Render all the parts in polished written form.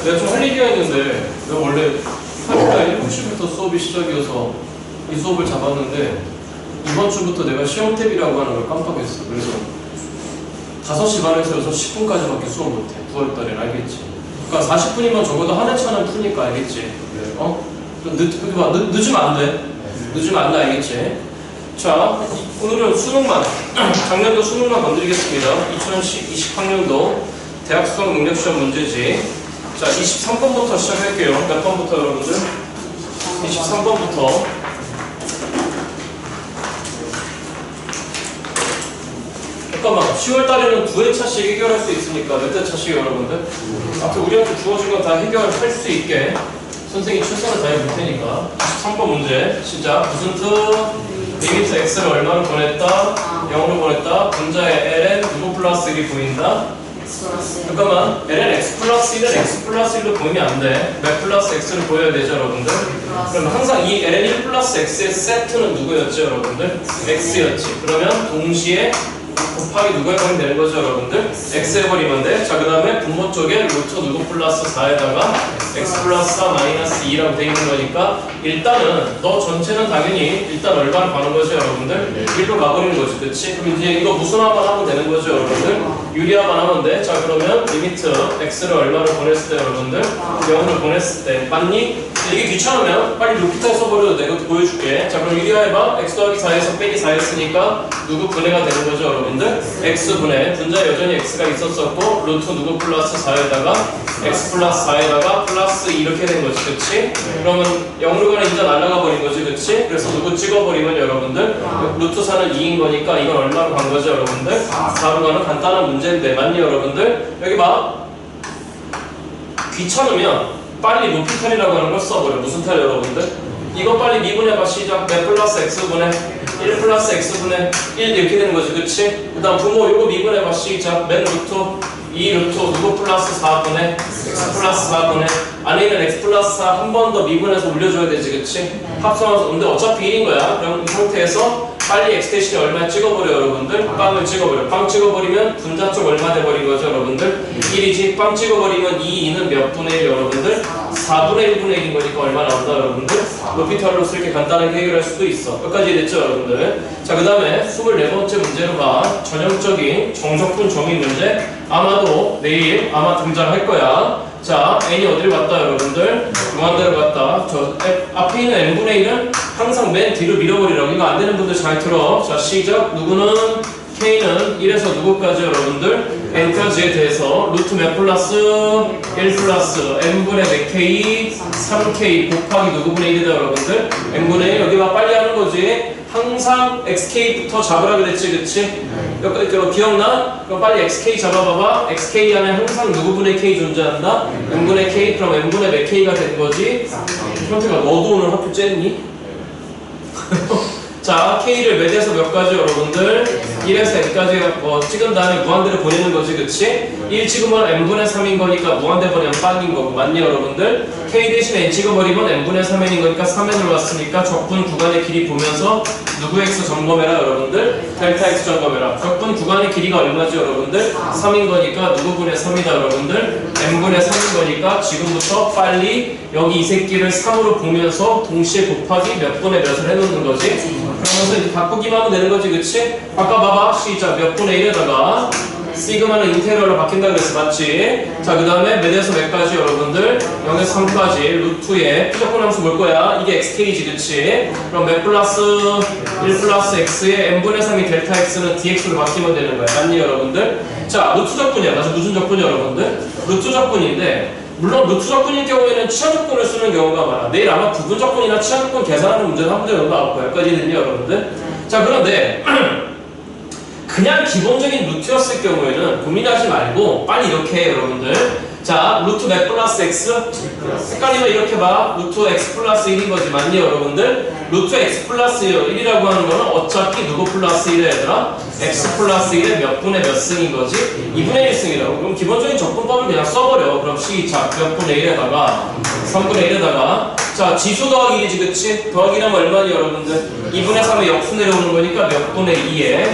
내가 좀 할 얘기가 있는데 내가 원래 하루가 7시부터 수업이 시작이어서 이 수업을 잡았는데 이번 주부터 내가 시험탭이라고 하는 걸 깜빡했어. 그래서 5시 반에서 6시 10분까지밖에 수업 못해. 9월달엔 알겠지? 그러니까 40분이면 적어도 한 회차는 푸니까 알겠지? 어? 늦으면 안 돼. 늦으면 안 돼, 알겠지? 자, 오늘은 수능만, 작년도 수능만 건드리겠습니다. 2020학년도 대학 수학 능력 시험 문제지. 자, 23번부터 시작할게요. 몇 번부터 여러분들? 23번부터. 잠깐만, 10월달에는 2회차씩 해결할 수 있으니까 몇 회차씩 여러분들? 아무튼 우리한테 주어진 거 다 해결할 수 있게 선생님이 최선을 다해 볼 테니까. 23번 문제 시작. 무슨 뜻? 리미트 x를 얼마로 보냈다? 0으로 보냈다. 분자의 ln 누구 플러스 1이 보인다? 잠깐만, ln x 플러스 1은 x 플러스 1로 보이면 안 돼. 몇 플러스 x를 보여야 되죠 여러분들? 그럼 항상 이 ln 1 플러스 x의 세트는 누구였죠 여러분들? x였지. 그러면 동시에 곱하기 누구 해버리면 되는 거죠 여러분들? x 해버리면 돼. 자, 그 다음에 분모 쪽에 루트 누구 플러스 4에다가 x 플러스 4 마이너스 2라고 돼 있는 거니까 일단은 너 전체는 당연히 일단 얼마를 가는 거죠 여러분들? 1로 가버리는 거지, 그치? 그럼 이제 이거 무슨화만 하면 되는 거죠 여러분들? 유리화만 하면 돼. 자, 그러면 리미트 x를 얼마로 보냈을 때 여러분들? 0으로 보냈을 때 맞니? 이게 귀찮으면 빨리 루피타 써버려도 내가 보여줄게. 자, 그럼 유리화해봐. x 더하기 4에서 빼기 4였으니까 누구 분해가 되는 거죠 여러분들? x분해. 분자에 여전히 x가 있었었고 루트 누구 플러스 4에다가 x 플러스 4에다가 플러스 2 이렇게 된 거지, 그치? 그러면 0으로 가는 인자 날아가 버린 거지, 그치? 그래서 누구 찍어버리면 여러분들 루트 4는 2인 거니까 이건 얼마로 간 거죠 여러분들? 4로 가는 간단한 문제인데 맞니 여러분들? 여기 봐. 귀찮으면 빨리 루피탈이라고 하는 걸 써버려. 무슨 탈 여러분들? 이거 빨리 미분해봐. 시작. 몇 플러스 x분해 1 플러스 x분의 1 이렇게 되는 거지, 그치? 그 다음 부모 요거 미분해봐. 시작. 맨 루트 2 루트 누구 플러스 4분의 x 플러스 4분의 안에 있는 x 플러스 4 한 번 더 미분해서 올려줘야 되지, 그치? 합성해서. 근데 어차피 1인 거야. 그럼 이 상태에서 빨리 x 대신에 얼마 찍어버려 여러분들? 빵을 찍어버려. 빵 찍어버리면 분자 쪽 얼마 돼버린 거죠 여러분들? 1이지. 빵 찍어버리면 2는 몇 분의 1 여러분들? 4분의 1분의 1인 거니까 얼마 나온다 여러분들? 루피탈로서 이렇게 간단하게 해결할 수도 있어. 여기까지 됐죠 여러분들? 자, 그 다음에 24번째 문제로 가. 전형적인 정적분 정의 문제. 아마도 내일 아마 등장할 거야. 자, n이 어디를 갔다 여러분들? 무한대로 갔다. 저 앞에 있는 n분의 1은 항상 맨 뒤로 밀어버리라고. 이거 안 되는 분들 잘 들어. 자, 시작. 누구는 k는 1에서 누구까지 여러분들? n까지에 대해서 루트 몇 플러스 1 플러스 n분의 몇 k 3k 곱하기 누구분의 1이다 여러분들? n분의 1 여기 봐. 빨리 하는 거지. 항상 xk부터 잡으라 그랬지, 그치? 이거 기억나? 그럼 빨리 xk 잡아봐봐. xk 안에 항상 누구분의 k 존재한다? n분의 k. 그럼 n분의 몇 k가 된 거지? 형태가 너도 오늘 학교 쨌니? 자, k를 몇에서 몇까지 여러분들? 1에서 n까지 찍은 다음에 무한대로 보내는 거지, 그치? 1 찍으면 n분의 3인 거니까 무한대 보내면 빵인 거고 맞니 여러분들? k 대신에 n 찍어버리면 n분의 3n인 거니까 3n으로 왔으니까 적분 구간의 길이 보면서 누구 x 점검해라 여러분들? 델타 x 점검해라. 적분 구간의 길이가 얼마지 여러분들? 3인 거니까 누구분의 3이다 여러분들? n분의 3인 거니까 지금부터 빨리 여기 이 새끼를 3으로 보면서 동시에 곱하기 몇 분의 몇을 해놓는 거지? 그러면서 이제 바꾸기만 하면 되는 거지, 그치? 바꿔봐봐. 시작. 몇 분의 1에다가 시그마는 인테그럴로 바뀐다 그랬어, 맞지? 자, 그 다음에 몇에서 몇까지 여러분들? 0에서 3까지 루트에 피적분 함수 볼 거야. 이게 xk지, 그치? 그럼 몇 플러스 1 플러스 x에 n분의 3이 델타 x는 dx로 바뀌면 되는 거야, 맞니 여러분들? 자, 루트 적분이야. 맞아, 무슨 적분이 여러분들? 루트 적분인데 물론 루트 적분일 경우에는 치환 적분을 쓰는 경우가 많아. 내일 아마 부분 적분이나 치환 적분 계산하는 문제는 한 문제 정도 나올 거야. 여기까지 됐니 여러분들? 자, 그런데 그냥 기본적인 루트였을 경우에는 고민하지 말고 빨리 이렇게 해 여러분들. 자, 루트 몇 플러스 x? 헷갈리면 이렇게 봐. 루트 x 플러스 1인 거지, 맞니 여러분들? 루트 x 플러스 1이라고 하는 거는 어차피 누구 플러스 1에 얘들아? x 플러스 1의 몇 분의 몇 승인 거지? 2분의 1승이라고. 그럼 기본적인 적분법을 그냥 써버려. 그럼 시작. 몇 분의 1에다가 3분의 1에다가 자, 지수 더하기 1이지, 그치? 더하기라면 얼마니 여러분들? 2분의 3에 역수 내려오는 거니까 몇 분의 2에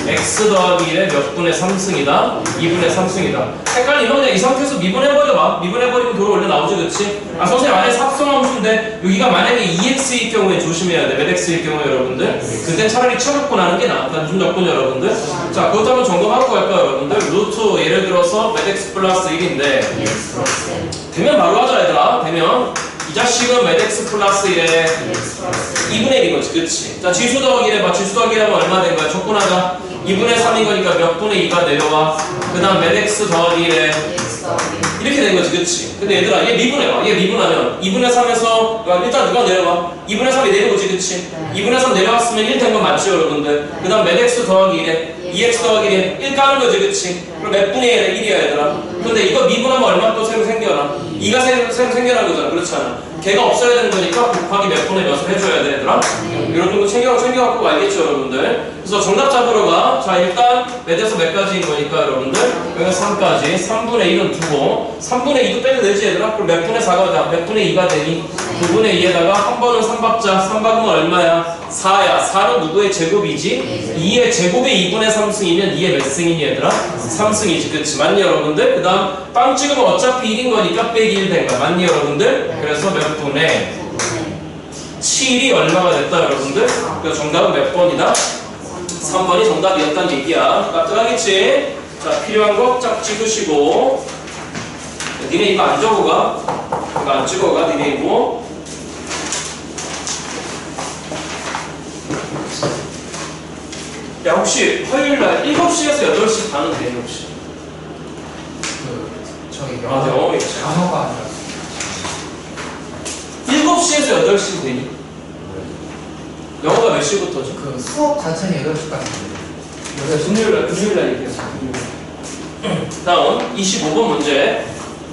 x 더하기 1의 몇 분의 3승이다? 2분의 3승이다. 헷갈리면 그냥 이 상태에서 미분해버려. 미분해버리면 도로 원래 나오지, 그치? 아, 선생님 안에 합성함수인데 여기가 만약에 2x일 경우에 조심해야 돼. 몇 x일 경우에 여러분들. 그때 차라리 쳐갖고 나는 게 나아. 단순 적분 여러분들. 자, 그것도 한번 점검하고 갈까요, 여러분들? 루트 예를 들어서 몇 x 플러스 1인데 되면 바로 하자, 얘들아. 되면 이 자식은 몇 x 플러스 1에 2분의 1인 거지, 그치? 자, 지수 더하기 1 해봐. 지수 더하기 1 하면 얼마 된 거야? 적분하자. 2분의 3인 거니까 몇 분의 2가 내려와. 그 다음 몇 x 더하기 1에 이렇게 된 거지, 그치? 근데 얘들아, 얘 미분해봐. 얘 미분하면 2분의 3에서 일단 누가 내려와? 2분의 3이 내려오지, 그치? 2분의 3 내려왔으면 1 된 건 맞죠, 여러분들? 그 다음 몇 x 더하기 1에 2x 더하기 1에 1 까는 거지, 그치? 그럼 몇 분의 1에 1이야, 얘들아. 근데 이거 미분하면 얼마 또 새로 생겨나? 2가 새로 생겨난 거잖아, 그렇잖아. 걔가 없어야 되는 거니까 곱하기 몇 분의 몇을 해줘야 돼, 얘들아. 이런 정도 챙겨갖고 알겠죠, 여러분들? 그래서 정답 잡으러 가. 자, 일단 몇에서 몇 가지인 거니까, 여러분들. 여기서 3까지. 3분의 1은 두고 3분의 2도 빼도 되지, 얘들아? 그럼 몇 분의 4가 돼? 몇 분의 2가 되니? 9분의 2에다가 한 번은 3박자. 3박으면 얼마야? 4야. 4는 누구의 제곱이지? 2의 제곱에 2분의 3승이면 2의 몇 승이니, 얘들아? 3승이지, 그치? 맞니, 여러분들? 그 다음 빵 찍으면 어차피 1인 거니까 빼기 1 된 거야. 맞니, 여러분들? 그래서 몇 분의 7이 얼마가 됐다, 여러분들? 그래서 정답은 몇 번이다? 3번이 정답이었다는 얘기야. 깜짝하겠지? 자, 필요한 거 짝 찍으시고. 니네 이거 안 적어가? 이거 안 찍어가, 니네 이거. 야, 혹시 화요일날 7시에서 8시 가는 되니, 혹시? 저기 아, 영어 영어가 아니라 7시에서 8시 되니? 영어가 몇 시부터죠? 그 수업 자체는 8시까지. 금요일날 얘기했어. 다음 25번 문제.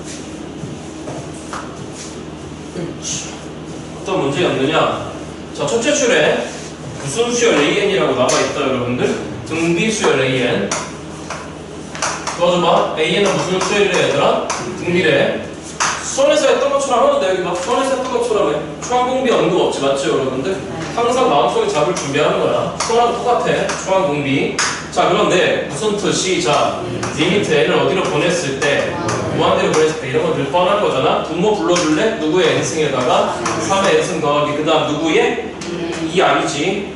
어떤 문제였느냐? 자, 첫째 줄에 무슨 수열 AN이라고 나와 있다, 여러분들. 등비 수열 AN. 도와줘봐. AN은 무슨 수열이래, 얘들아? 등비래. 수원에서 했던 것처럼 하는데, 여기 막 수원에서 했던 것처럼 해. 초항공비 언급 없지, 맞죠, 여러분들? 항상 마음속에 잡을 준비하는 거야. 수원하고 똑같아. 초항공비. 자, 그런데 무슨 뜻이? 자, 리미트 n을 어디로 보냈을 때, 무한대로 보냈을 때 이런 건 늘 뻔한 거잖아. 분모 불러줄래? 누구의 n승에다가 3의 n승 더하기 그 다음 누구의? 2 아니지.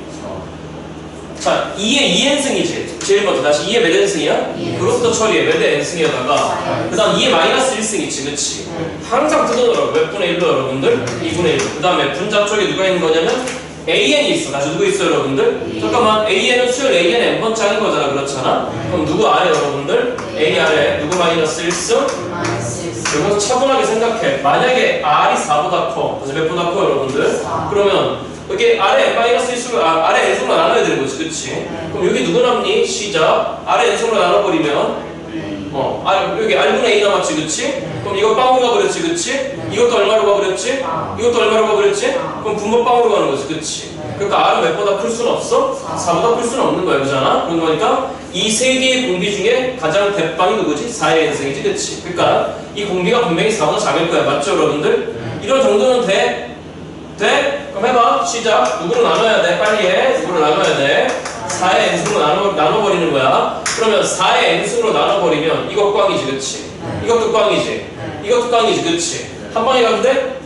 자, 2의 2n승이지. 제일 먼저 다시 2의 몇 n승이야? 그것부터 처리해. 몇 의 n승이에다가 그 다음 2의 마이너스 1승이지, 그치? 항상 뜯어놓으라고. 몇 분의 1로 여러분들? 2분의 1. 그 다음에 분자 쪽에 누가 있는 거냐면 AN이 있어. 다시 누구 있어, 여러분들? 잠깐만, AN은 수열 AN n번 짝인 거잖아, 그렇잖아? 그럼 누구 아래, 여러분들? A 아래 누구 마이너스 1승? 여기서 차분하게 생각해. 만약에 R이 4보다 커. 그래서 몇 보다 커, 여러분들? 그러면 여기 아래 마이너스 1승을 아래 n승으로 나눠야 되는 거지, 그치? 그럼 여기 누구 남니? 시작. 아래 n승으로 나눠버리면 여기 R분의 A 남았지, 그치? 그럼 이거 빵으로 가버렸지, 그치? 이것도 얼마로 가버렸지? 이것도 얼마로 가버렸지? 그럼 분모 빵으로 가는 거지, 그치? 그러니까 R은 몇보다 클 수는 없어? 4보다 클 수는 없는 거야, 그잖아? 그런 거니까 이 세 개의 공비 중에 가장 대빵이 누구지? 4의 n승이지, 그치? 그러니까 이 공비가 분명히 4보다 작을 거야, 맞죠, 여러분들? 이런 정도는 돼? 돼? 그럼 해봐. 시작. 누구로 나눠야 돼? 빨리 해. 누구로 나눠야 돼? 4의 n승으로 나눠버리는 거야. 그러면 4의 n승으로 나눠버리면 이것 꽝이지, 그치? 이것도 꽝이지. 이것도 꽝이지, 그치? 한 방에 가는데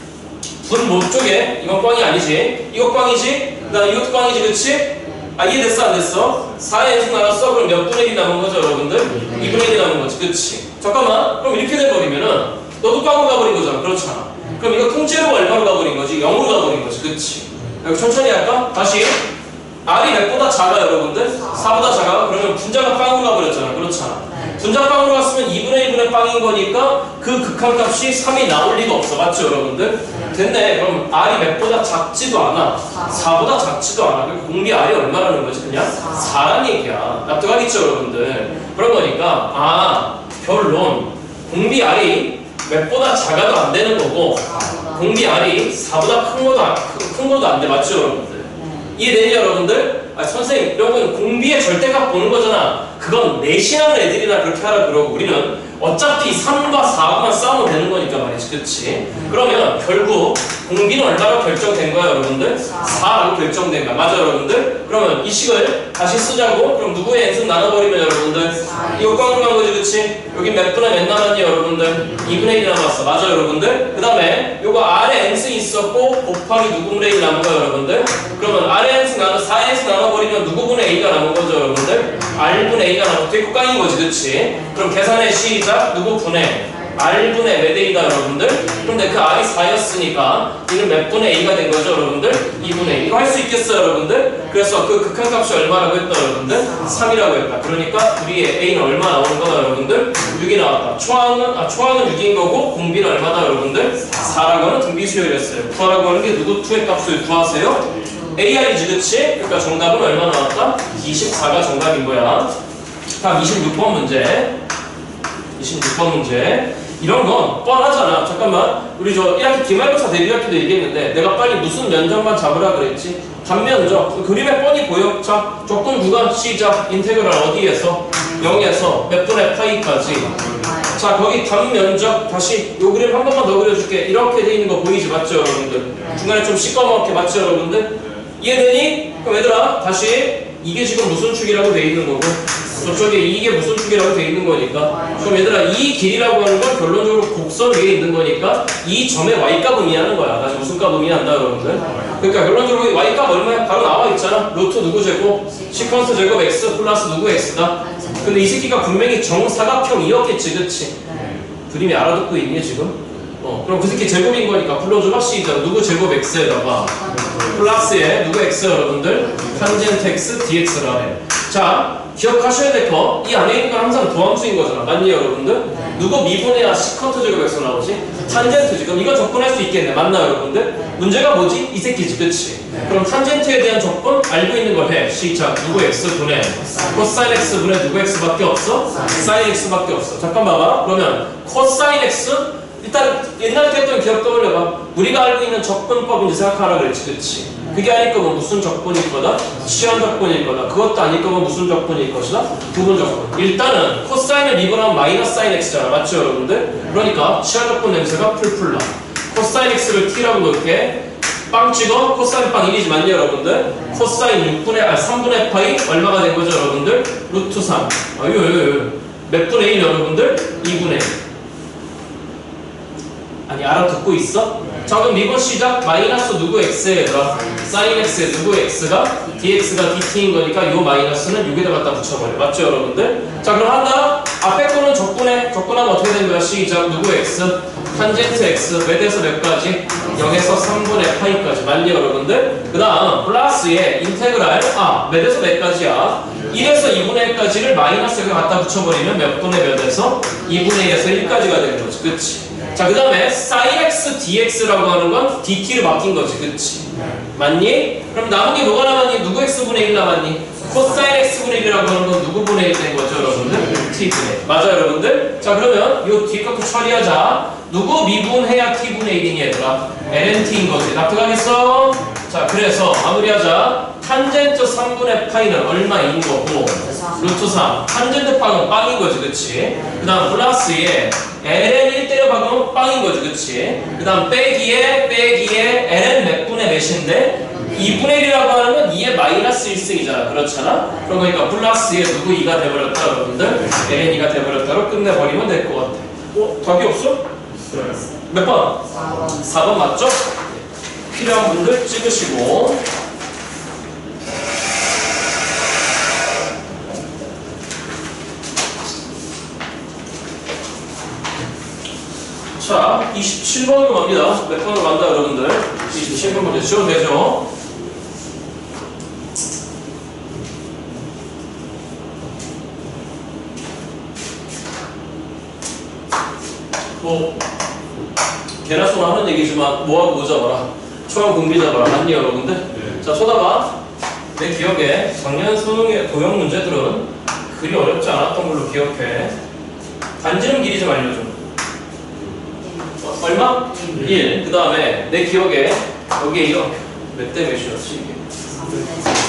분모 쪽에 이건 꽝이 아니지. 이것 꽝이지. 그 다음 이것도 꽝이지, 그치? 아, 이해됐어, 안 됐어? 4의 n승 나눴어? 그럼 몇 분의 1이 남은 거죠, 여러분들? 2분의 1이 남은 거지, 그치? 잠깐만. 그럼 이렇게 돼버리면은 너도 꽝으로 가버린 거잖아, 그렇잖아. 그럼 이거 통째로 얼마로 가버린 거지? 0으로 가버린 거지, 그치? 여기 천천히 할까? 다시. R이 몇보다 작아, 여러분들? 4보다 작아? 그러면 분자가 빵으로 가버렸잖아, 그렇잖아. 분자 빵으로 갔으면 2분의 1분의 빵인 거니까 그 극한값이 3이 나올 리가 없어, 맞죠, 여러분들? 됐네. 그럼 R이 몇보다 작지도 않아. 4보다 작지도 않아. 그럼 공비 R이 얼마라는 거지, 그냥? 4란 얘기야. 납득하겠죠, 여러분들? 그런 거니까, 결론. 공비 R이 몇보다 작아도 안 되는 거고, 공비 R이 4보다 큰 것도 안 돼, 맞죠, 여러분들? 이해되니, 여러분들? 선생님, 이런 건 공비의 절대값 보는 거잖아. 그 그건 내신하는 애들이나 그렇게 하라 그러고 우리는 어차피 3과 4만 싸우면 되는 거니까 말이지, 그치? 그러면 결국 공비는 얼마로 결정된 거야, 여러분들? 4라고 결정된 거야. 맞아, 여러분들? 그러면 이 식을 다시 쓰자고? 그럼 누구의 n승 나눠버리면 여러분들? 이거 꽝으로 간 거지, 그치? 여기 몇 분의 몇 남았니, 여러분들? 2분의 1이 남았어. 맞아, 여러분들? 그 다음에 요거 R에 n승이 있었고 곱하기 누구분의 1 남은 거야, 여러분들? 그러면 R에 n승 나눠 4에 n승 나눠버리면 누구분의 A가 남은 거죠, 여러분들? R분의 A가 남은 거 꽝인 거지, 그치? 그럼 계산해 시작. 누구분의 R분의 몇 A다, 여러분들? 그런데 그 R이 4였으니까 이는 몇 분의 A가 된 거죠, 여러분들? 2분의 2. 이거 할 수 있겠어요, 여러분들? 그래서 그 극한값이 얼마라고 했다, 여러분들? 3이라고 했다. 그러니까 우리의 A는 얼마 나오는 거다, 여러분들? 6이 나왔다. 초항은 6인 거고 공비는 얼마다, 여러분들? 4라고 하는 등비수열이었어요. 구하라고 하는 게 누구 2의 값을 구하세요? AR이지, 그치? 그러니까 정답은 얼마 나왔다? 24가 정답인 거야. 다음 26번 문제. 26번 문제. 이런 건 뻔하잖아. 잠깐만. 우리 저 1학기 기말고사 데뷔할 때도 얘기했는데 내가 빨리 무슨 면적만 잡으라 그랬지? 단면적. 그림에 뻔히 보여. 자, 조건 구간 시작. 인테그랄 어디에서? 0에서 몇 분의 파이까지. 자, 거기 단면적. 다시 요 그림 한 번만 더 그려줄게. 이렇게 돼 있는 거 보이지? 맞죠, 여러분들? 중간에 좀 시꺼멓게 맞죠, 여러분들? 이해되니? 그럼 얘들아, 다시 이게 지금 무슨 축이라고 돼 있는 거고 저쪽에 이게 무슨 축이라고 돼 있는 거니까 그럼 얘들아 이 길이라고 하는 건 결론적으로 곡선 위에 있는 거니까 이 점의 y값 의미하는 거야. 다시 무슨 값 의미한다, 여러분들? 그러니까 결론적으로 y값 얼마야? 바로 나와 있잖아. 루트 누구 제곱? 시퀀스 제곱 x 플러스 누구 x다. 근데 이 새끼가 분명히 정사각형이었겠지, 그치? 그림이 알아듣고 있니 지금? 그럼 그 새끼 제곱인 거니까 불러줘봐. 시작. 누구 제곱 x에다가 플러스에 누구 x, 여러분들? 탄젠트 x dx라 해. 자, 기억하셔야 될 거, 이 안에 있는 건 항상 도함수인 거잖아. 맞니, 여러분들? 누구 미분해야 시컨트 제곱 x 나오지? 탄젠트 지금 이거 접근할 수 있겠네. 맞나, 여러분들? 문제가 뭐지? 이 새끼지, 그치? 그럼 탄젠트에 대한 접근 알고 있는 걸 해. 시작. 누구 x 분의 코사인 x 분의 누구 x밖에 없어? 사인 x밖에 없어. 잠깐 봐봐. 그러면 코사인 x 일단 옛날에 했던 기억 떠올려봐. 우리가 알고 있는 접근법인지 생각하라 그랬지, 그치? 그게 아닐 거면 무슨 적분일 거다? 시한 적분일 거다. 그것도 아닐 거면 무슨 적분일 것이다? 부분 적분. 일단은 코사인을 미분하면 마이너스 사인 x잖아. 맞죠, 여러분들? 그러니까 시한 적분 냄새가 풀풀 나. 코사인 x를 t라고 놓을게. 빵 찍어. 코사인 빵 1이지, 맞니, 여러분들? 코사인 3분의 파이 얼마가 된 거죠, 여러분들? 루트 3. 몇 분의 1, 여러분들? 2분의 1. 아니, 알아듣고 있어? 자, 그럼 미분 시작. 마이너스 누구 x에다가 사인 x에 누구 x가 dx가 dt인 거니까 요 마이너스는 여기다 갖다 붙여버려. 맞죠, 여러분들? 자, 그럼 한다. 앞에 거는 적분해. 적분하면 어떻게 된 거야? 시작. 누구 x? 탄젠트 x. 몇에서 몇까지? 0에서 3분의 파이까지. 맞니, 여러분들? 그 다음 플러스에 인테그랄 몇에서 몇까지야? 1에서 2분의 1까지를 마이너스에 갖다 붙여버리면 몇 분의 몇에서? 2분의 1에서 1까지가 되는 거지. 그치? 자, 그 다음에 sin x dx라고 하는 건 dt를 바뀐 거지, 그치? 맞니? 그럼 남은 게 뭐가 남았니? 누구 x분의 1 남았니? 코사인 x분의 1이라고 하는 건 누구 분의 1 된 거죠, 여러분들? t분의 1. 맞아요, 여러분들? 자, 그러면 요 뒤에 것도 처리하자. 누구 미분해야 t분의 1이니, 얘들아? lnt인 거지. 납득하겠어? 자, 그래서 마무리하자. 탄젠트 3분의 파이는 얼마인 거고 루트 3. 탄젠트 파는 빵인 거지, 그치? 그 다음 플러스에 ln 1 때려 박으면 빵인 거지, 그치? 그 다음 빼기에 ln 몇 분의 몇인데 2분의 1이라고 하는 건 2의 마이너스 1승이잖아. 그렇잖아? 그런 거니까 플러스에 누구 2가 돼버렸다, 여러분들? ln 2가 돼버렸다로 끝내버리면 될 것 같아. 답이 없어? 몇 번? 4번 맞죠? 필요한 분들 찍으시고. 자, 27번으로 갑니다. 몇 번으로 간다, 여러분들? 27번 문제 지워도 되죠? 개나 소나 하는 얘기지만 뭐하고 뭐 잡아라? 초항 공비 잡아라. 맞니, 여러분들? 네. 자, 쳐다봐. 내 기억에 작년 수능의 도형 문제들은 그리 어렵지 않았던 걸로 기억해. 반지름 길이 좀 알려줘. 얼마? 1. 그 다음에 내 기억에 여기에 이렇게 몇 대 몇이었지 이게?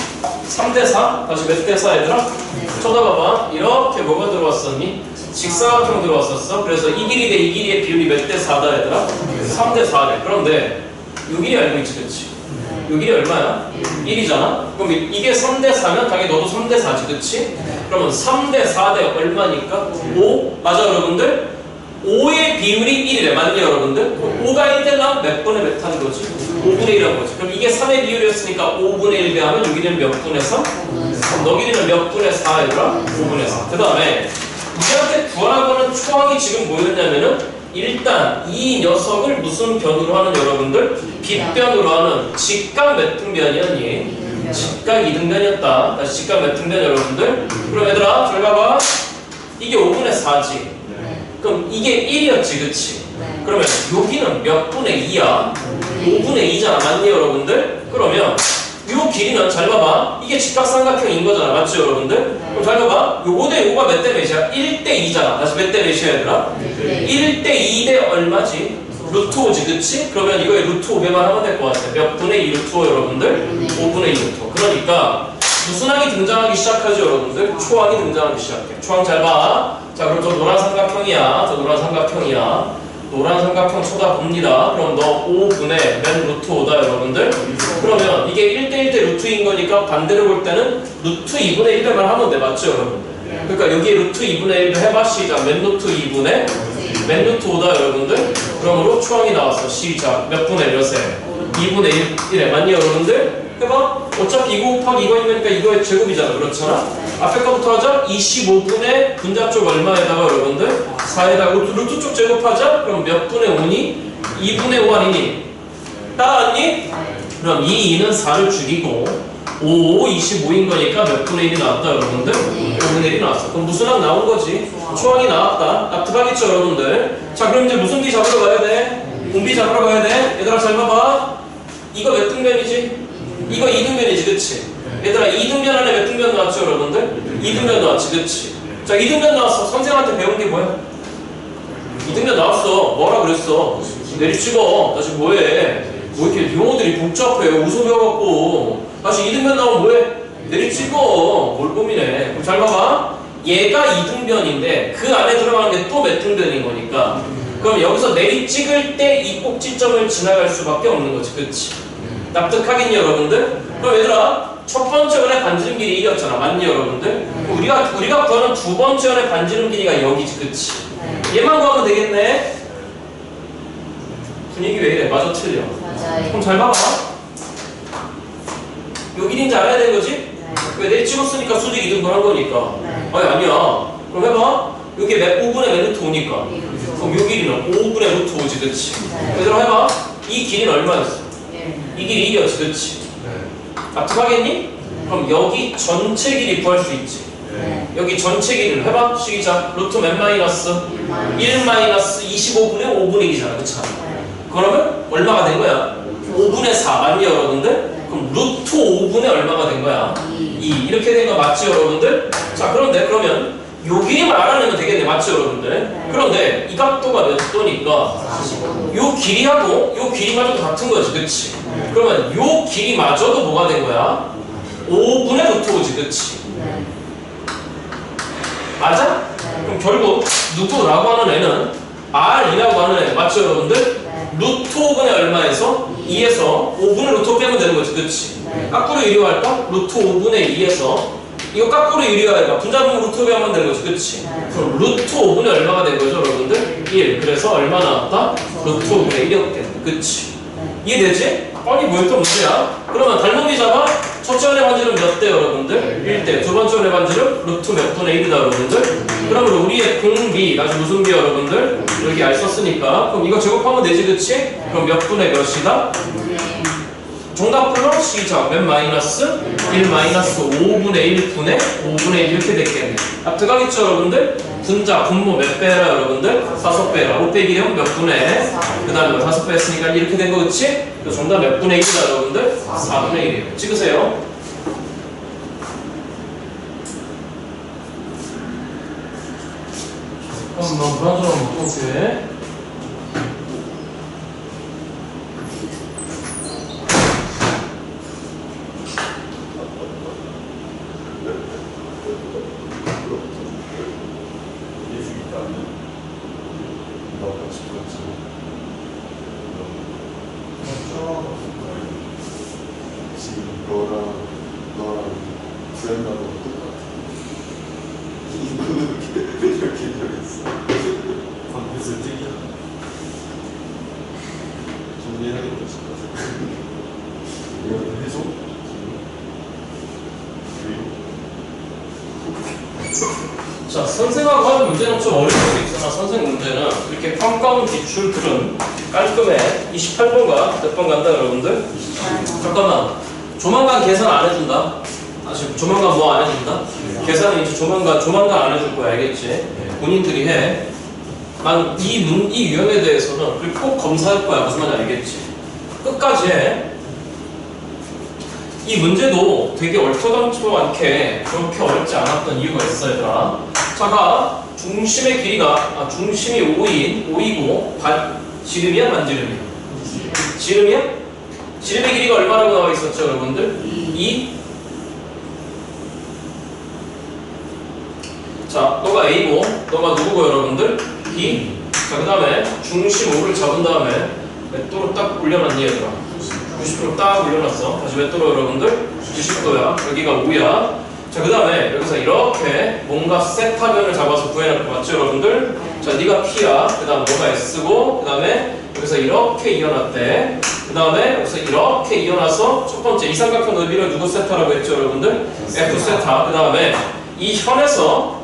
3대 4? 다시 몇 대 4 얘들아? 쳐다봐봐. 이렇게 뭐가 들어왔었니? 직사각형 들어왔었어. 그래서 이 길이 대 이 길이의 비율이 몇 대 4다 얘들아? 3대 4래. 그런데 요 길이 알고 있지, 그치? 요 길이 얼마야? 1이잖아? 그럼 이게 3대 4면 당연히 너도 3대 4지, 그치? 그러면 3대 4대 얼마니까? 5? 맞아, 여러분들? 5의 비율이 1이래. 맞니, 여러분들? 5가 1되려면 몇 분의 몇 하는 거지? 5분의 1이라는 거지. 그럼 이게 3의 비율이었으니까 5분의 1 배하면 여기는 몇 분의 3? 그럼 너기는 몇 분의 4 얘들아? 5분의 4. 그 다음에 우리한테 구하라고 하는 초항이 지금 뭐였냐면은 일단 이 녀석을 무슨 변으로 하는 여러분들? 빗변으로 하는 직각 몇 등변이었니? 직각 2등변이었다. 다시 직각 몇 등변 여러분들? 그럼 얘들아 잘 봐봐. 이게 5분의 4지. 그럼 이게 1이었지, 그치? 그러면 여기는 몇 분의 2야? 5분의 2잖아, 맞니 여러분들? 그러면 요 길이는 잘 봐봐. 이게 직각삼각형인 거잖아, 맞지 여러분들? 그럼 잘 봐봐. 요거 대 요거가 몇 대 몇이야? 1대 2잖아. 다시 몇 대 몇이야 얘들아? 1대 2대 얼마지? 루트 5지, 그치? 그러면 이거에 루트 5배만 하면 될 것 같아. 몇 분의 2 루트 5 여러분들? 5분의 2 루트 5. 그러니까 무슨 항이 등장하기 시작하죠 여러분들? 초항이 등장하기 시작해. 초항 잘 봐. 자 그럼 저 노란 삼각형이야. 저 노란 삼각형이야. 노란 삼각형 쳐다봅니다. 그럼 너 5분의 몇 루트 5다 여러분들? 그러면 이게 1대 1대 루트인 거니까 반대로 볼 때는 루트 2분의 1배만 하면 돼. 맞죠 여러분들? 그러니까 여기에 루트 2분의 1배 해봐. 시작. 몇 루트 2분의 몇 루트 5다 여러분들? 그러므로 초항이 나왔어. 시작. 몇 분의 몇에? 2분의 1에 맞니 여러분들? 해봐. 어차피 이거 곱하기 이거니까 이거의 제곱이잖아. 그렇잖아? 앞에 거부터 하자. 25분의 분자 쪽 얼마에다가 여러분들? 4에다가 루트 쪽 제곱하자. 그럼 몇 분의 5니? 2분의 5 아니니? 따라왔니? 그럼 이 2는 4를 죽이고 5, 25인 거니까 몇 분의 1이 나왔다 여러분들? 5분의 1이 나왔어. 그럼 무슨 항 나온 거지? 초항이 나왔다. 납득하겠죠 여러분들? 자 그럼 이제 무슨 비 잡으러 가야 돼? 공비 잡으러 가야 돼? 얘들아 잘 봐봐. 이거 몇 등변이지? 이거 2등변이지, 그치? 얘들아, 2등변 안에 몇 등변 나왔죠, 여러분들? 2등변 나왔지, 그치? 자, 2등변 나왔어. 선생님한테 배운 게 뭐야? 2등변 나왔어. 뭐라 그랬어? 내리찍어. 다시 뭐해? 뭐 이렇게 용어들이 복잡해. 웃어 배워갖고. 다시 2등변 나오면 뭐해? 내리찍어. 뭘 고민해. 그럼 잘 봐봐. 얘가 2등변인데 그 안에 들어가는 게 또 몇 등변인 거니까. 그럼 여기서 내리찍을 때 이 꼭지점을 지나갈 수밖에 없는 거지, 그치? 납득하겠니 여러분들? 그럼 얘들아 첫 번째 원의 반지름 길이 이겼잖아. 맞니 여러분들? 우리가 구하는 두 번째 원의 반지름 길이가 여기지, 그치? 얘만 구하면 되겠네. 분위기 왜 이래? 맞아 틀려? 그럼 잘 봐봐. 요 길인지 알아야 되는 거지? 왜 내리 찍었으니까 수직 2등분 한 거니까. 아니 아니야. 그럼 해봐. 여기 5분의 몇 루트 5니까. 그럼 요 길이는 5분의 루트 5지, 그치? 얘들아 해봐. 이 길이는 얼마였어? 이 길이 1이었지, 그치? 납득하겠니? 그럼 여기 전체 길이 구할 수 있지. 여기 전체 길이를 해봐. 시작. 루트 몇 마이너스? 1 마이너스 25분의 5분의 1이잖아, 그치? 그러면 얼마가 된 거야? 5분의 4 맞니 여러분들? 그럼 루트 5분의 얼마가 된 거야? 2 이렇게 된 거 맞지 여러분들? 자 그런데 그러면 요 길이만 알아내면 되겠네. 맞죠 여러분들? 그런데 이 각도가 몇 도니까 요 길이하고 요 길이마저도 같은 거지, 그치? 그러면 요 길이마저도 뭐가 된 거야? 5분의 루트 5지, 그치? 맞아? 그럼 결국 누구라고 하는 애는 R이라고 하는 애 맞죠 여러분들? 루트 5분의 얼마에서? 2에서 5분의 루트 5 빼면 되는 거지, 그치? 거꾸로 유리화할까? 루트 5분의 2에서 이거 거꾸로 유리화해봐. 분자분모 루트 5 하면 되는 거지, 그치? 그럼 루트 5분의 얼마가 된 거죠 여러분들? 1. 그래서 얼마 나왔다? 루트 5분의 1이었겠네, 그치? 이해되지? 아니 뭐였던 문제야? 그러면 닮은비 잡아? 첫째 원의 반지름 몇 대 여러분들? 1대. 두 번째 원의 반지름? 루트 몇 분의 1이다 여러분들? 그러면 우리의 공비, 다시 무슨 비 여러분들? 여기 알 썼으니까 그럼 이거 제곱하면 되지, 그치? 그럼 몇 분의 몇이다? 정답 불러? 시작. 몇 마이너스? 1 마이너스 5분의 1 분의 5분의 1 이렇게 됐겠네. 납득하겠죠 여러분들? 분자, 분모 몇 배라 여러분들? 5배라. 5 빼기 0 몇 분의? 그 다음에 5배 했으니까 이렇게 된 거 그치? 그 정답 몇 분의 1이다 여러분들? 4분의 1이에요. 찍으세요. 잠깐만 불안전한 거 볼게. 지금 너랑 브랜드하고 똑같아. 이렇게 이러겠어. 방패를 뛰기. 정리해야겠다 싶어서. 이거는 해줘? 자, 선생하고 하는 문제는 좀 어려울 수 있으나 선생 문제는 이렇게 깜깜한 기출들은 깔끔해. 28번과 몇 번 간다 여러분들? 잠깐만, 조만간 계산 안 해준다. 아직 조만간 뭐 안 해준다? 계산은 이제 조만간 안 해줄 거야, 알겠지? 본인들이 해. 난 이 유형에 대해서는 그리고 꼭 검사할 거야. 무슨 말인지 알겠지? 끝까지 해. 이 문제도 되게 얼토당토 않게 그렇게 어렵지 않았던 이유가 있어, 얘들아. 자가 중심의 길이가 중심이 5이고 지름이야, 반지름이야? 지름이야? 지름의 길이가 얼마라고 나와 있었죠, 여러분들? 2. 자, 너가 A고, 너가 누구고, 여러분들? B. 자, 그 다음에 중심 5를 잡은 다음에 몇 도로 딱 올려놨니, 얘들아? 90도로 딱 올려놨어. 다시 몇 도로, 여러분들? 90도야. 여기가 5야. 자, 그 다음에 여기서 이렇게 뭔가 세타변을 잡아서 구해놓고 맞죠, 여러분들? 자, 네가 P야. 그 다음 너가 S고, 그 다음에 여기서 이렇게 이어놨대. 그 다음에 여기서 이렇게 이어놔서 첫 번째 이삼각형 넓이를 누구 세타라고 했죠, 여러분들? F 세타. 그 다음에 이 현에서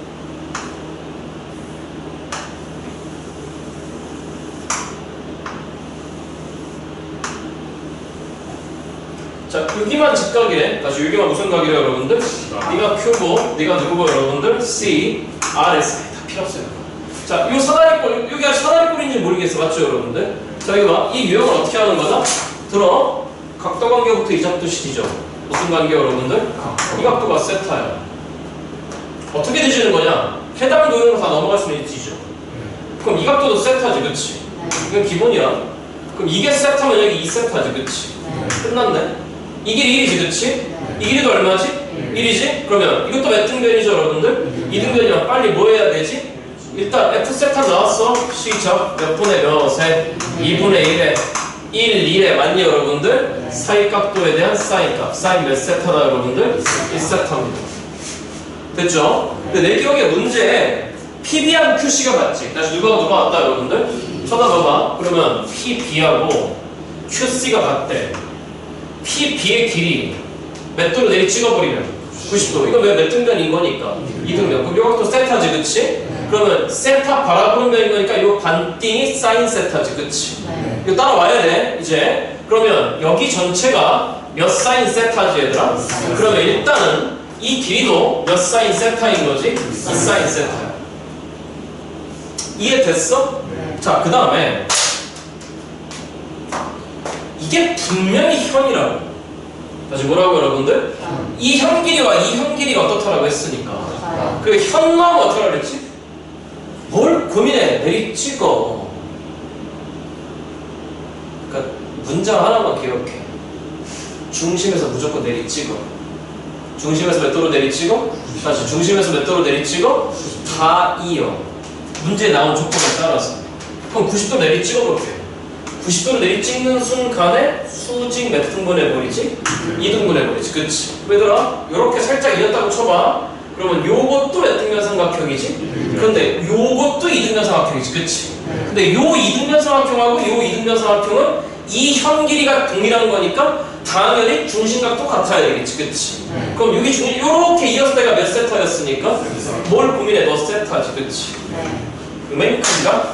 자, 여기만 직각이래. 다시 여기만 무슨 각이래, 여러분들? 네가 Q고, 네가 누구고, 여러분들? C, R, S. 다 필요 없어요. 자, 요 사다리꼴, 여기가 사다리꼴인지 모르겠어. 맞죠, 여러분들? 자, 여기 봐. 이 유형을 어떻게 하는 거다? 들어. 각도 관계부터 이 작도 식이죠. 무슨 관계, 여러분들? 이 각도가 세타야. 어떻게 뒤지는 거냐? 해당 도형으로 다 넘어갈 수는 있지죠. 그럼 이 각도도 세타지, 그치? 이건 기본이야. 그럼 이게 세타면 여기 2세타지, 그치? 끝났네. 이 길이 1이지, 그치? 이 길이도 얼마지? 1이지? 그러면 이것도 몇 등변이죠, 여러분들? 2등변이면 빨리 뭐 해야 되지? 일단 F세타 나왔어. 시작. 몇 분의 몇에? 2분의 1에 1, 2에 맞니, 여러분들? 사이각도에 대한 사인값. 사인 몇 세타다, 여러분들? 1세타입니다. 됐죠? 근데 내 기억에 문제에 PB하고 QC가 같지? 다시 누가 왔다, 여러분들? 쳐다봐봐. 그러면 PB하고 QC가 같대. PB의 길이 몇 도로 내리 찍어버리면 90도. 이거 몇 등변인 거니까 2등변. 그럼 이것도 세타지, 그치? 그러면 세타 바라보는 면인 거니까 이 반띵이 사인 세타지, 그치? 이거 따라와야 돼, 이제. 그러면 여기 전체가 몇 사인 세타지, 얘들아? 그러면 일단은 이 길이도 몇 사인 세타인 거지? 2사인 세타야. 이해됐어? 자, 그 다음에 이게 분명히 현이라고. 다시 뭐라고, 여러분들? 이 현 길이와 이 현 길이가 어떻다라고 했으니까. 그 현 나오면 어떡하라 그랬지? 뭘 고민해? 내리 찍어. 그러니까 문장 하나만 기억해. 중심에서 무조건 내리 찍어. 중심에서 몇 도로 내리 찍어? 다시 중심에서 몇 도로 내리 찍어? 다 이어. 문제에 나온 조건에 따라서. 그럼 90도 내리 찍어볼게. 90도로 내리 찍는 순간에 수직 몇 등분 해버리지? 2등분 해버리지, 그치? 얘들아, 요렇게 살짝 이었다고 쳐봐. 그러면 요것도 몇 등변 삼각형이지? 그런데 요것도 2등변 삼각형이지, 그치? 근데 요 2등변 삼각형하고 요 2등변 삼각형은 이 현 길이가 동일한 거니까 당연히 중심각도 같아야 되겠지, 그치? 그럼 여기 요렇게 이었을 때가 몇 세타였으니까? 뭘 고민해? 너 세타지, 그치? 요만큼가?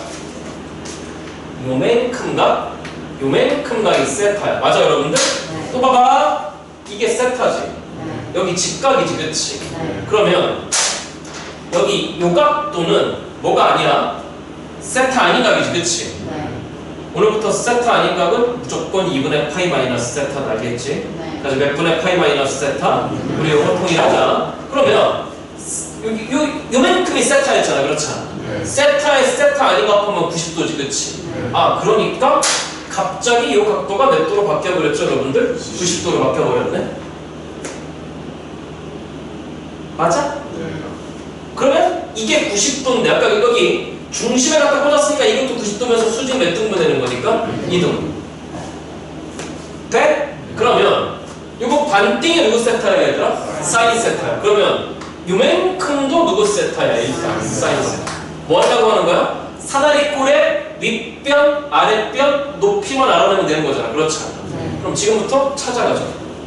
요만큼가? 요만큼가 이 세타야. 맞아, 여러분들? 또 봐봐. 이게 세타지. 여기 직각이지, 그치? 그러면 여기 요 각도는 뭐가 아니야? 세타 아닌 각이지, 그치? 오늘부터 세타 아닌 각은 무조건 2분의 파이 마이너스 세타다, 알겠지? 그래서 몇 분의 파이 마이너스 세타? 우리 요거 통일하자. 그러면 여기 요만큼이 세타였잖아, 그렇잖아? 세타에 세타 아닌 각 하면 90도지, 그치? 아, 그러니까 갑자기 이 각도가 몇 도로 바뀌어버렸죠, 여러분들? 90도로 바뀌어버렸네? 맞아? 그러면 이게 90도인데, 아까 여기 중심에 갖다 꽂았으니까 이것도 90도면서 수직 몇 등분 되는 거니까 2등분. 돼? 그러면 이거 반띵이 누구 세타야 얘들아? 사인 세타야. 그러면 요만큼도 누구 세타야? 일단 사인 세타. 뭐 하려고 하는 거야? 사다리꼴의 윗변, 아랫변 높이만 알아내면 되는 거잖아. 그렇지 않아? 그럼 지금부터 찾아가자.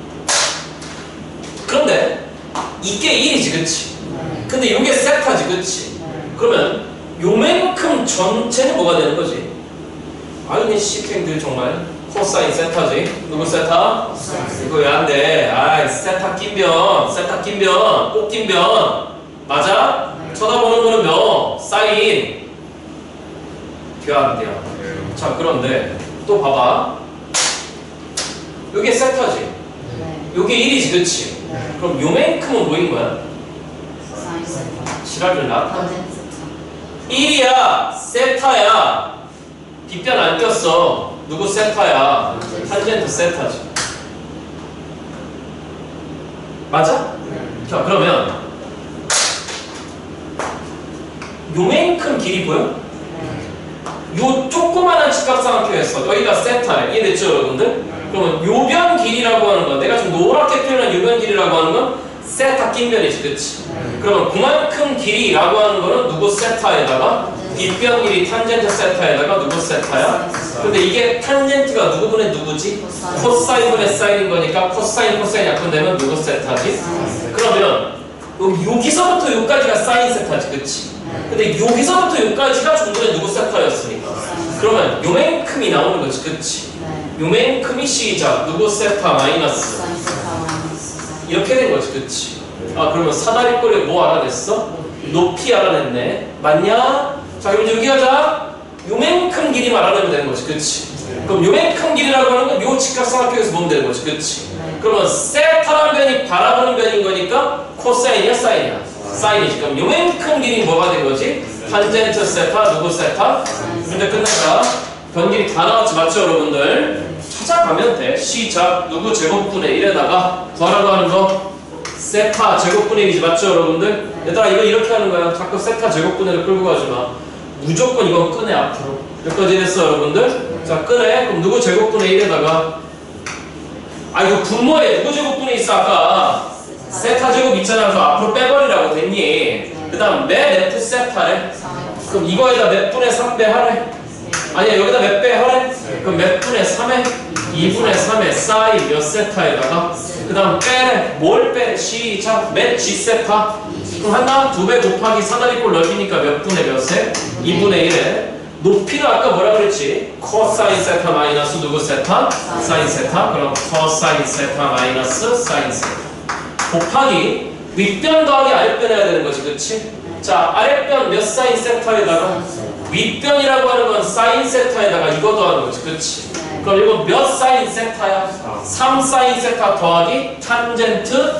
그런데 이게 1이지 그치? 근데 이게 세타지 그치? 그러면 요만큼 전체는 뭐가 되는 거지? 아니 시행들 정말 코사인 세타지. 누구 세타? 이거 왜 안 돼? 아이 세타 낀변, 세타 낀변, 꼭 낀변 맞아? 쳐다보는 거는 몇? 사인. 교환돼요. 자 그런데 또 봐봐. 요게 세타지. 요게 1이지 그치? 그럼 요만큼은 뭐인 거야? 지랄을 나? 1이야 세타야. 빗변 안 꼈어. 누구 세타야? 탄젠트 세타지. 맞아? 자 그러면 요만큼 길이 보여? 요 조그만한 직각삼각형 했어. 여기가 세타래. 이해됐죠 여러분들? 그러면 요변 길이라고 하는 건 내가 좀 노랗게 표현한 요변 길이라고 하는 건 세타 낀변이지 그치? 그러면 그만큼 길이라고 하는 거는 누구 세타에다가 빗변 길이 탄젠트 세타에다가 누구 세타야? 근데 이게 탄젠트가 누구분의 누구지? 코사인분의 사인인 거니까 코사인 코사인 약분되면 누구 세타지? 그러면 여기서부터 여기까지가 사인 세타지 그치? 근데 여기서부터 여기까지가 중간에 누구 세타였으니까 그러면 요만큼이 나오는 거지 그치? 요만큼이 시작 누구 세타 마이너스 이렇게 된 거지 그치? 아 그러면 사다리꼴에 뭐 알아냈어? 높이 알아냈네. 맞냐? 자 그럼 여기 하자. 요만큼 길이만 알아내면 되는 거지 그치? 그럼 요만큼 길이라고 하는 건 요 직각삼각형에서 보면 되는 거지 그치? 그러면 세타라는 변이 바라보는 변인 거니까 코사인이야 사인이야? 사인이지. 그럼 요만큼 길이 뭐가 된 거지? 탄젠트 세타 누구 세타? 문제 끝낸다. 변 길이 다 나왔지 맞죠 여러분들? 찾아가면 돼. 시작 누구 제곱분의 1에다가 구하라고 하는 거 세타 제곱분의 1이지 맞죠 여러분들? 얘들아 이거 이렇게 하는 거야. 자꾸 세타 제곱분의를 끌고 가지 마. 무조건 이건 끄내 앞으로. 여기까지 됐어 여러분들? 자 끄내. 그럼 누구 제곱분의 1에다가 아 이거 분모에 누구 제곱분의 있어 아까 세타 제곱 있잖아. 그래서 앞으로 빼버리라고 됐니? 그 다음 몇 F 세타래? 그럼 이거에다 몇 분의 3배 하래? 아니야 여기다 몇 배 하래? 그럼 몇 분의 3에? 2분의 3에 사인 몇 세타에다가 그 다음 빼래. 뭘 빼래? 시작 몇 G 세타? 그럼 하나? 2배 곱하기 사다리꼴 넓이니까 몇 분의 몇 세? 2분의 1에 높이는 아까 뭐라 그랬지? 코사인 세타 마이너스 누구 세타? 사인 세타. 그럼 코사인 세타 마이너스 사인 세타 곱하기 윗변 더하기 아랫변 해야 되는 거지 그치? 자 아랫변 몇 사인 세타에다가 윗변이라고 하는 건 사인 세타에다가 이거 더하는 거지 그치? 그럼 이거 몇 사인 세타야? 3 사인 세타 더하기 탄젠트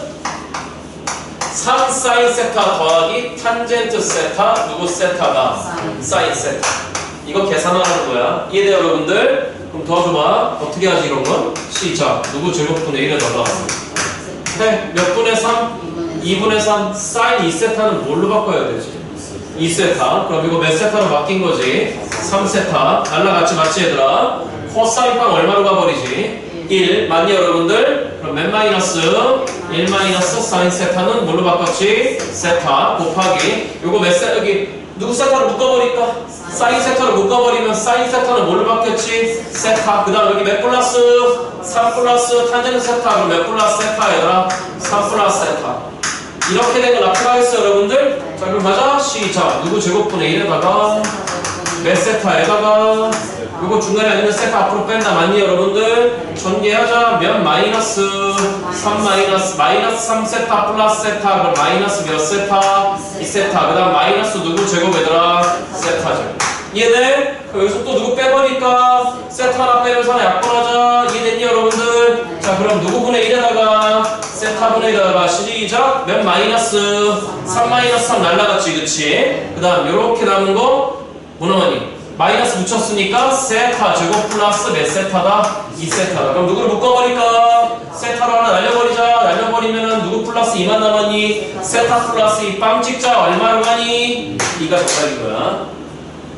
3 사인 세타 더하기 탄젠트 세타 누구 세타가? 사인 세타. 이거 계산하는 거야. 이해돼요 여러분들? 그럼 도와줘봐. 어떻게 하지 이런 건? 시작 누구 제곱분의 1에다가 해. 몇 분의 3? 2분의 3 사인 2세타는 뭘로 바꿔야 되지? 2세타. 그럼 이거 몇 세타로 바뀐 거지? 3세타. 날라갔지 맞지 얘들아? 코사인빵 얼마로 가버리지? 1 맞니 여러분들? 그럼 몇 마이너스? 1 마이너스 사인 세타는 뭘로 바꿨지? 세타 곱하기 요거 몇 세? 여기 누구 세타로 묶어버릴까? 사인 세타로 묶어버리면 사인 세타는 뭘로 바뀌었지? 세타. 그 다음 여기 몇 플러스? 3 플러스 탄젠트 세타. 그럼 몇 플러스 세타 얘들아? 3 플러스 세타. 이렇게 된 거 납득하겠어요 여러분들? 자 그럼 가자. 시작 누구 제곱분의 1에다가 몇 세타에다가 요거 중간에 있는 세타 앞으로 뺀다 맞니 여러분들? 전개하자. 몇 마이너스 3 마이너스 3세타 플러스 세타. 그럼 마이너스 몇 세타? 2세타. 그 다음 마이너스 누구 제곱 얘들아? 세타죠. 이해돼? 그럼 여기서 또 누구 빼버릴까? 세타 하나 빼면서 하나 약분하자. 이해됐니 여러분들? 자 그럼 누구분의 1에다가 세타분의 1에다가 시작 몇 마이너스 3 마이너스 3 날라갔지 그치? 그 다음 요렇게 남은 거 뭐나마니? 마이너스 붙였으니까 세타 제곱 플러스 몇 세타다? 2세타다. 그럼 누구를 묶어버릴까? 세타로 하나 날려버리자. 날려버리면은 누구 플러스 2만 남았니? 세타 플러스 2 빵 찍자. 얼마로 가니? 2가 더 빨린 거야.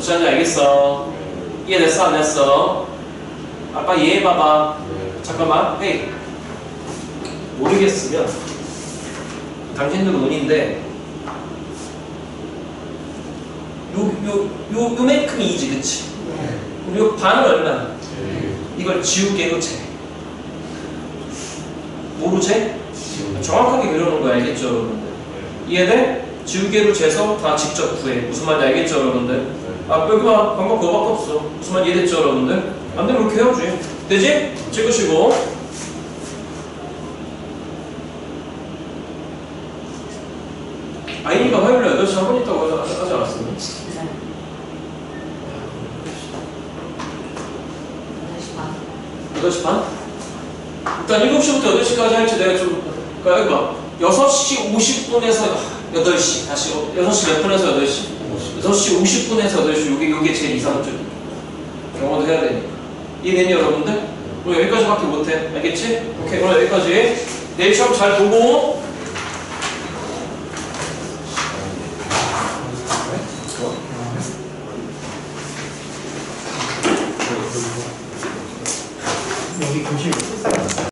무슨 말인지 알겠어? 이해됐어 안 됐어? 아빠 이해해봐봐. 잠깐만 헤이 모르겠으면 당신들 운인데 요만큼이 이지 그치? 그리고 반은 얼마나? 이걸 지우개로 재. 뭐로 재? 정확하게 그려놓은 거 알겠죠 여러분들? 이해돼? 지우개로 재서 다 직접 구해. 무슨 말인지 알겠죠 여러분들? 아 여기만 방법 그거밖에 없어. 무슨 말 이해됐죠 여러분들? 안 되면 이렇게 해야지. 되지? 찍으시고 아이니가 화요일에 8시 한 번 있다고 하지 않았습니까? 네. 8시 8시 반. 반? 일단 7시부터 8시까지 할지 내가 좀 그러니까 여기 봐 6시 50분에서 8시 다시 6시 몇 분에서 8시? 6시 50분에서 8시 요게 제일 이상적 경험도 해야 되니까 이해되니 여러분들? 오늘 여기까지밖에 못해 알겠지? 오케이 오늘 여기까지 내일 시험 잘 보고 여기 교실